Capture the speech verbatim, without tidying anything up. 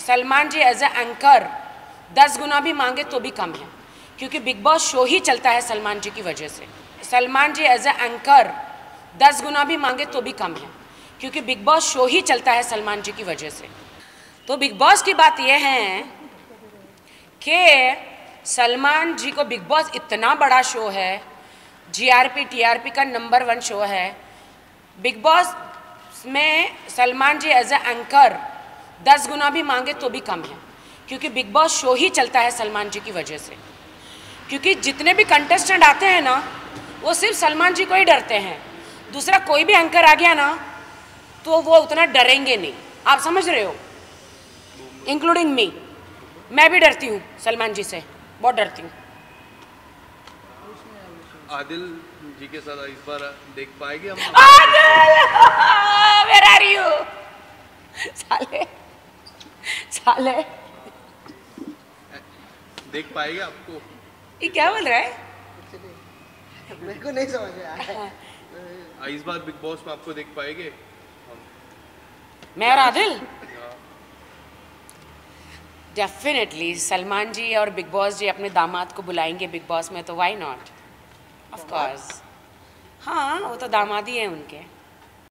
Salman ji as a anchor दस गुना भी मांगे तो भी कम है, क्योंकि बिग बॉस शो ही चलता है सलमान जी की वजह से। Salman ji as a anchor दस गुना भी मांगे तो भी कम है, क्योंकि बिग बॉस शो ही चलता है सलमान जी की वजह से। तो बिग बॉस की बात यह है कि सलमान जी को बिग बॉस इतना बड़ा शो है, जीआरपी टीआरपी का नंबर वन शो है। बिग बॉस में Salman ji as a anchor दस गुना भी मांगे तो भी कम है, क्योंकि बिग बॉस शो ही चलता है सलमान जी की वजह से। क्योंकि जितने भी कंटेस्टेंट आते हैं ना, वो सिर्फ सलमान जी को ही डरते हैं। दूसरा कोई भी एंकर आ गया ना तो वो उतना डरेंगे नहीं, आप समझ रहे हो, इंक्लूडिंग मी। मैं भी डरती हूँ सलमान जी से, बहुत डरती हूँ। आदिल जी के साथ इस बार देख पाएंगे हम? Adil where are you? साले साले देख पाएंगे आपको? ये क्या बोल रहा है? मेरे को नहीं समझ में आया। इस बार बिग बॉस में आपको देख पाएंगे? मैं और आदिल डेफिनेटली सलमान जी और बिग बॉस जी अपने दामाद को बुलाएंगे बिग बॉस में, तो व्हाई नॉट, ऑफ कोर्स। हाँ, वो तो दामाद ही है उनके।